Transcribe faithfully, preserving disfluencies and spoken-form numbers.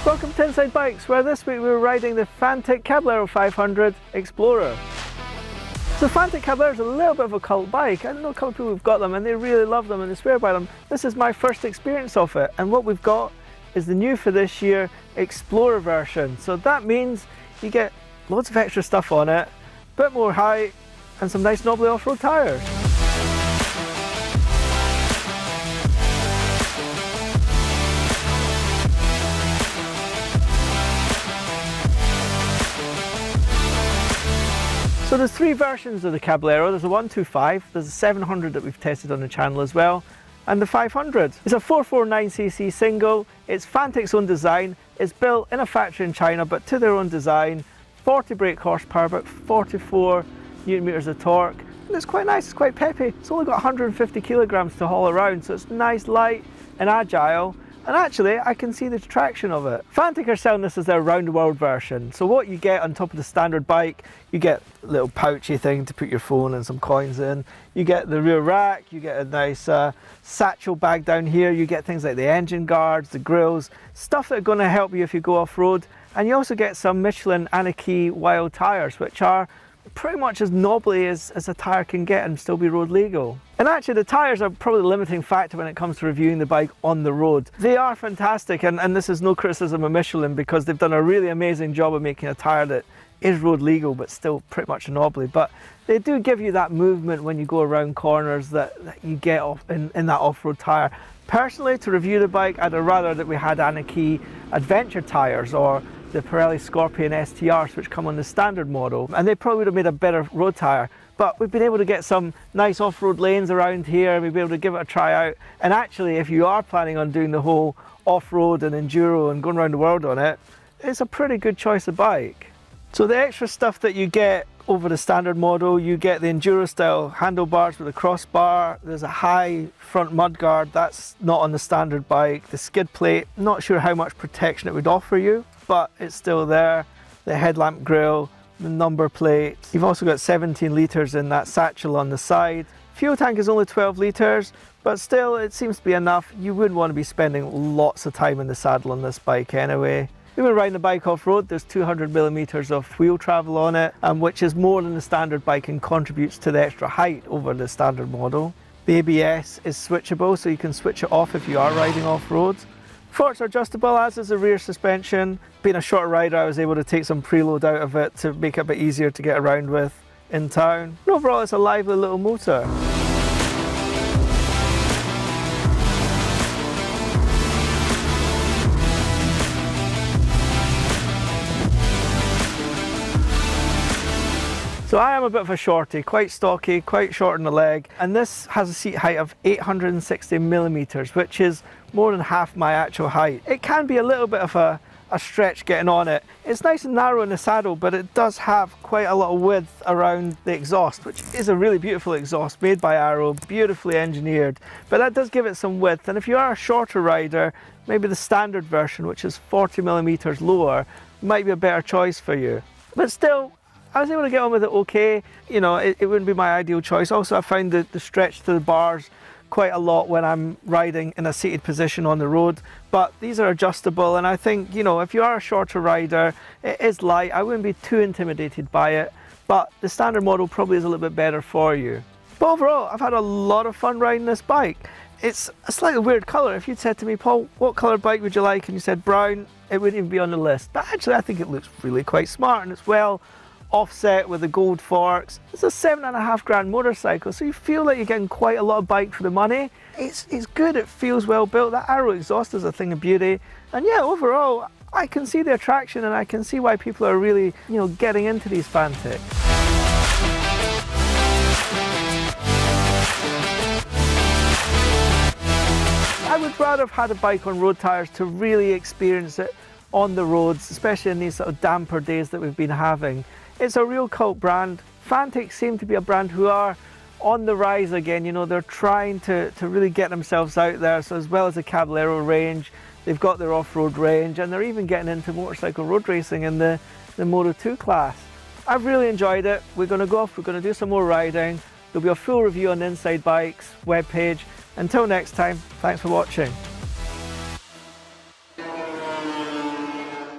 Welcome to Inside Bikes, where this week we were riding the Fantic Caballero five hundred Explorer. So Fantic Caballero is a little bit of a cult bike. I know a couple of people who've got them and they really love them and they swear by them. This is my first experience of it, and what we've got is the new for this year Explorer version. So that means you get loads of extra stuff on it, a bit more height and some nice knobbly off-road tyres. So there's three versions of the Caballero. There's a one twenty-five, there's a seven hundred that we've tested on the channel as well, and the five hundred. It's a four forty-nine c c single, it's Fantic's own design, it's built in a factory in China but to their own design, forty brake horsepower, about forty-four newton meters of torque, and it's quite nice, it's quite peppy. It's only got one hundred fifty kilograms to haul around, so it's nice, light and agile. And actually, I can see the traction of it. Fantic are selling this as their round the world version. So what you get on top of the standard bike, you get a little pouchy thing to put your phone and some coins in. You get the rear rack, you get a nice uh, satchel bag down here. You get things like the engine guards, the grills, stuff that are going to help you if you go off-road. And you also get some Michelin Anakee Wild tyres, which are pretty much as knobbly as, as a tyre can get and still be road legal. And actually the tyres are probably the limiting factor when it comes to reviewing the bike on the road. They are fantastic, and, and this is no criticism of Michelin because they've done a really amazing job of making a tyre that is road legal but still pretty much knobbly. But they do give you that movement when you go around corners that, that you get off in, in that off-road tyre. Personally, to review the bike, I'd rather that we had Anakee Adventure tyres or the Pirelli Scorpion S T Rs, which come on the standard model, and they probably would have made a better road tyre. But we've been able to get some nice off-road lanes around here and we've been able to give it a try out. And actually, if you are planning on doing the whole off-road and enduro and going around the world on it, it's a pretty good choice of bike. So the extra stuff that you get over the standard model, you get the enduro style handlebars with a crossbar, there's a high front mudguard, that's not on the standard bike, the skid plate, not sure how much protection it would offer you, but it's still there, the headlamp grille, the number plate. You've also got seventeen litres in that satchel on the side. Fuel tank is only twelve litres, but still it seems to be enough. You wouldn't want to be spending lots of time in the saddle on this bike anyway. We've been riding the bike off-road, there's two hundred millimetres of wheel travel on it, and which is more than the standard bike and contributes to the extra height over the standard model. The A B S is switchable, so you can switch it off if you are riding off-road. Forks are adjustable, as is the rear suspension. Being a shorter rider, I was able to take some preload out of it to make it a bit easier to get around with in town. And overall, it's a lively little motor. So I am a bit of a shorty, quite stocky, quite short on the leg, and this has a seat height of eight hundred sixty millimetres, which is more than half my actual height. It can be a little bit of a, a stretch getting on it. It's nice and narrow in the saddle, but it does have quite a lot of width around the exhaust, which is a really beautiful exhaust made by Arrow, beautifully engineered, but that does give it some width. And if you are a shorter rider, maybe the standard version, which is forty millimetres lower, might be a better choice for you. But still, I was able to get on with it okay. You know, it, it wouldn't be my ideal choice. Also, I find the, the stretch to the bars quite a lot when I'm riding in a seated position on the road, but these are adjustable, and I think, you know, if you are a shorter rider, it is light. I wouldn't be too intimidated by it, but the standard model probably is a little bit better for you. But overall, I've had a lot of fun riding this bike. It's a slightly weird colour. If you'd said to me, Paul, what colour bike would you like? And you said brown, it wouldn't even be on the list. But actually, I think it looks really quite smart, and it's well offset with the gold forks. It's a seven and a half grand motorcycle, so you feel like you're getting quite a lot of bike for the money. It's, it's good, it feels well built. That Arrow exhaust is a thing of beauty. And yeah, overall, I can see the attraction and I can see why people are really, you know, getting into these Fantics. I would rather have had a bike on road tyres to really experience it on the roads, especially in these sort of damper days that we've been having. It's a real cult brand. Fantic seem to be a brand who are on the rise again. You know, they're trying to, to really get themselves out there. So as well as the Caballero range, they've got their off-road range, and they're even getting into motorcycle road racing in the, the Moto two class. I've really enjoyed it. We're going to go off, we're going to do some more riding. There'll be a full review on the Inside Bikes webpage. Until next time, thanks for watching.